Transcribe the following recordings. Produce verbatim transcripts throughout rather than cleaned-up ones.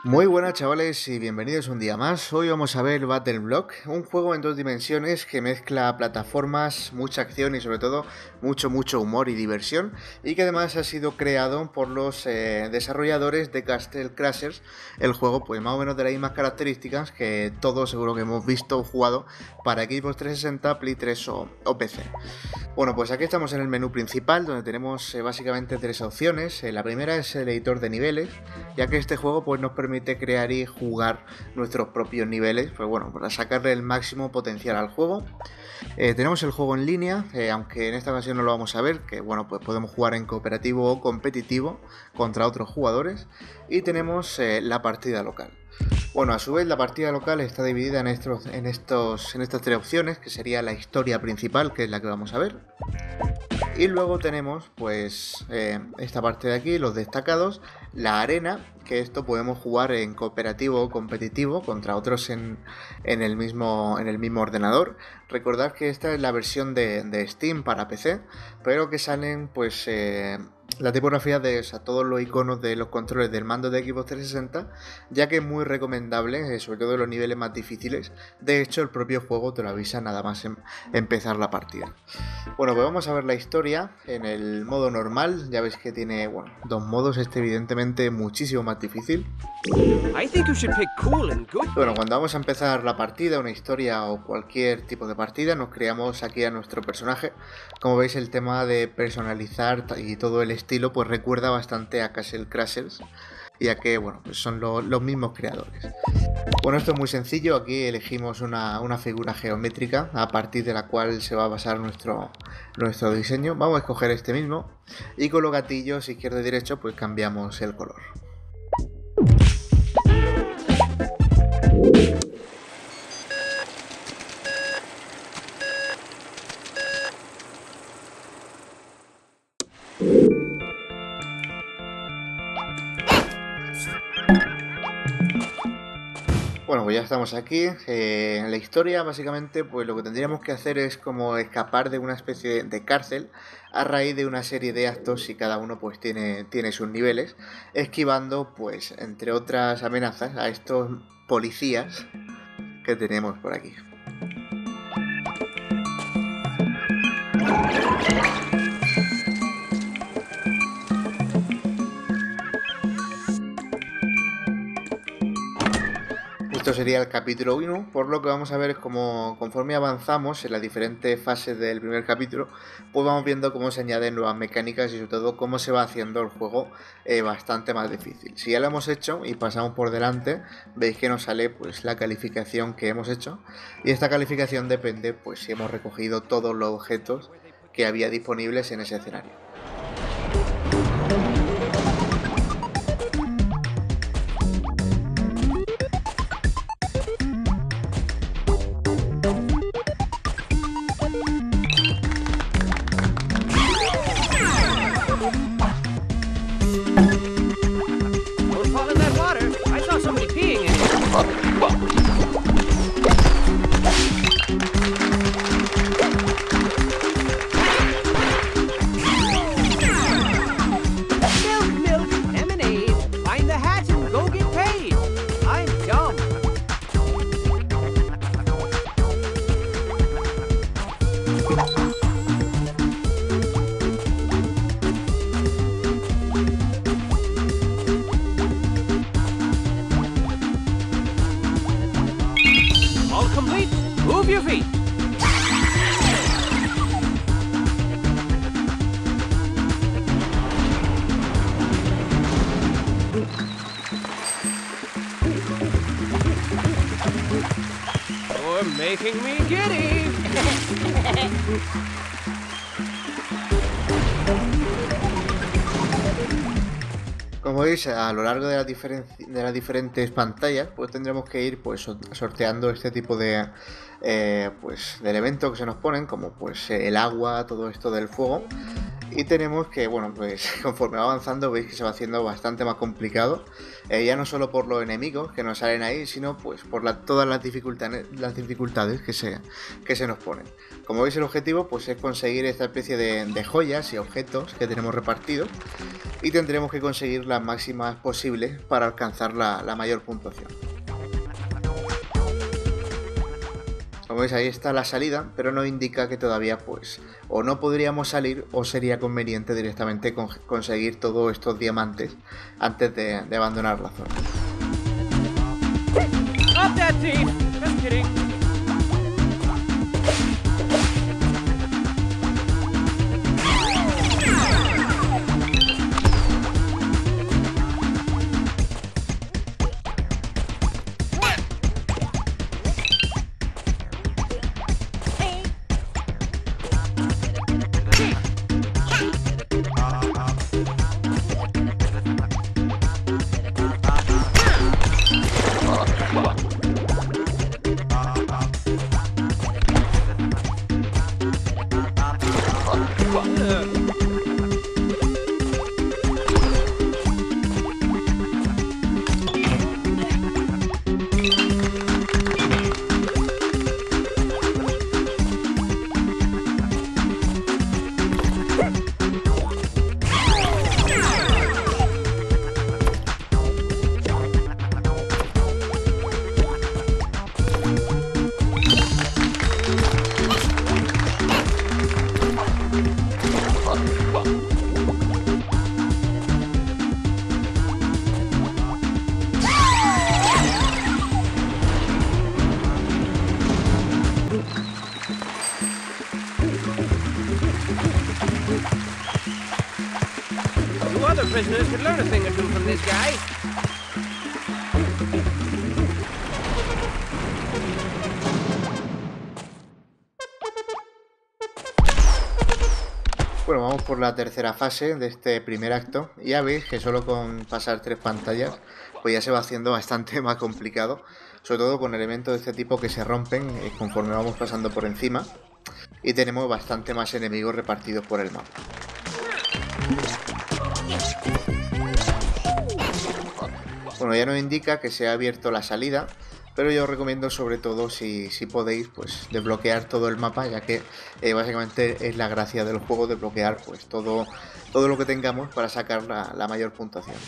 Muy buenas chavales y bienvenidos un día más. Hoy vamos a ver Battle Block, un juego en dos dimensiones que mezcla plataformas, mucha acción y sobre todo mucho mucho humor y diversión, y que además ha sido creado por los eh, desarrolladores de Castle Crashers, el juego pues más o menos de las mismas características que todos seguro que hemos visto o jugado para Xbox trescientos sesenta, Play tres o, o P C. Bueno, pues aquí estamos en el menú principal, donde tenemos eh, básicamente tres opciones. Eh, la primera es el editor de niveles, ya que este juego pues nos permite crear y jugar nuestros propios niveles, pues bueno, para sacarle el máximo potencial al juego. Eh, tenemos el juego en línea, eh, aunque en esta ocasión no lo vamos a ver, que bueno, pues podemos jugar en cooperativo o competitivo contra otros jugadores. Y tenemos eh, la partida local. Bueno, a su vez la partida local está dividida en, estos, en, estos, en estas tres opciones, que sería la historia principal, que es la que vamos a ver. Y luego tenemos pues eh, esta parte de aquí, los destacados, la arena, que esto podemos jugar en cooperativo o competitivo contra otros en, en, el, mismo, en el mismo ordenador. Recordad que esta es la versión de, de Steam para P C, pero que salen pues eh, la tipografía de o sea, todos los iconos de los controles del mando de Xbox trescientos sesenta, ya que es muy recomendable, eh, sobre todo en los niveles más difíciles. De hecho, el propio juego te lo avisa nada más en, empezar la partida. Bueno, pues vamos a ver la historia en el modo normal. Ya veis que tiene bueno, dos modos, este evidentemente muchísimo más difícil. Bueno, cuando vamos a empezar la partida, una historia o cualquier tipo de partida, nos creamos aquí a nuestro personaje. Como veis, el tema de personalizar y todo el estilo pues recuerda bastante a Castle Crashers, ya que bueno, pues son lo, los mismos creadores. Bueno, esto es muy sencillo. Aquí elegimos una, una figura geométrica a partir de la cual se va a basar nuestro, nuestro diseño. Vamos a escoger este mismo y con los gatillos izquierdo y derecho pues cambiamos el color. Bueno, pues ya estamos aquí. Eh, en la historia, básicamente, pues lo que tendríamos que hacer es como escapar de una especie de, de cárcel a raíz de una serie de actos, y cada uno pues tiene, tiene sus niveles, esquivando, pues, entre otras amenazas, a estos policías que tenemos por aquí. Esto sería el capítulo uno, por lo que vamos a ver es como conforme avanzamos en las diferentes fases del primer capítulo, pues vamos viendo cómo se añaden nuevas mecánicas y sobre todo cómo se va haciendo el juego eh, bastante más difícil. Si ya lo hemos hecho y pasamos por delante, veis que nos sale pues la calificación que hemos hecho, y esta calificación depende pues si hemos recogido todos los objetos que había disponibles en ese escenario. Move your feet. You're making me giddy. Como veis, a lo largo de las, de las diferentes pantallas, pues tendremos que ir pues sorteando este tipo de, eh, pues, de elementos que se nos ponen, como pues el agua, todo esto del fuego. Y tenemos que, bueno, pues conforme va avanzando veis que se va haciendo bastante más complicado, eh, ya no solo por los enemigos que nos salen ahí, sino pues por la, todas las dificultades, las dificultades que se, que se nos ponen. Como veis, el objetivo pues es conseguir esta especie de, de joyas y objetos que tenemos repartidos, y tendremos que conseguir las máximas posibles para alcanzar la, la mayor puntuación. Como veis, ahí está la salida, pero nos indica que todavía pues o no podríamos salir o sería conveniente directamente con conseguir todos estos diamantes antes de, de abandonar la zona. Stop that thief! Just kidding. You other prisoners could learn a thing or two from this guy. Bueno, vamos por la tercera fase de este primer acto. Y ya veis que solo con pasar tres pantallas pues ya se va haciendo bastante más complicado, sobre todo con elementos de este tipo que se rompen eh, conforme vamos pasando por encima, y tenemos bastante más enemigos repartidos por el mapa. Bueno, ya nos indica que se ha abierto la salida, pero yo os recomiendo sobre todo, si, si podéis, pues desbloquear todo el mapa, ya que eh, básicamente es la gracia del juego, desbloquear pues todo, todo lo que tengamos para sacar la, la mayor puntuación.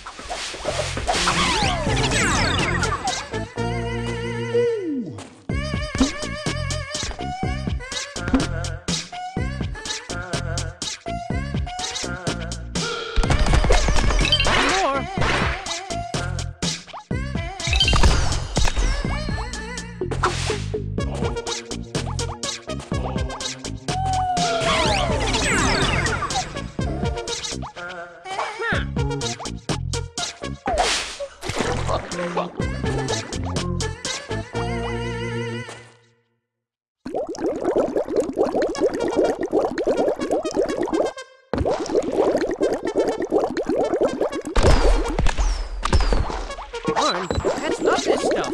Darn, pets love this stuff.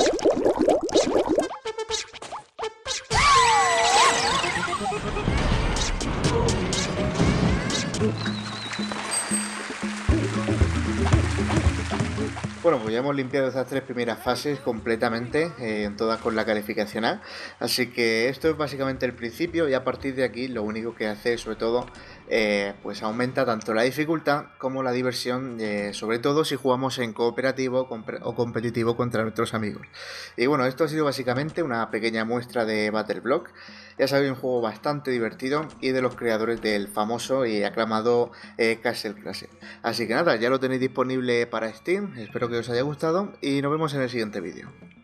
Bueno, pues ya hemos limpiado estas tres primeras fases completamente, eh, todas con la calificación A, así que esto es básicamente el principio, y a partir de aquí lo único que hace, sobre todo, eh, pues aumenta tanto la dificultad como la diversión, eh, sobre todo si jugamos en cooperativo o competitivo contra nuestros amigos. Y bueno, esto ha sido básicamente una pequeña muestra de Battleblock. Ya sabéis, un juego bastante divertido y de los creadores del famoso y aclamado eh, Castle Crashers. Así que nada, ya lo tenéis disponible para Steam, espero que os haya gustado y nos vemos en el siguiente vídeo.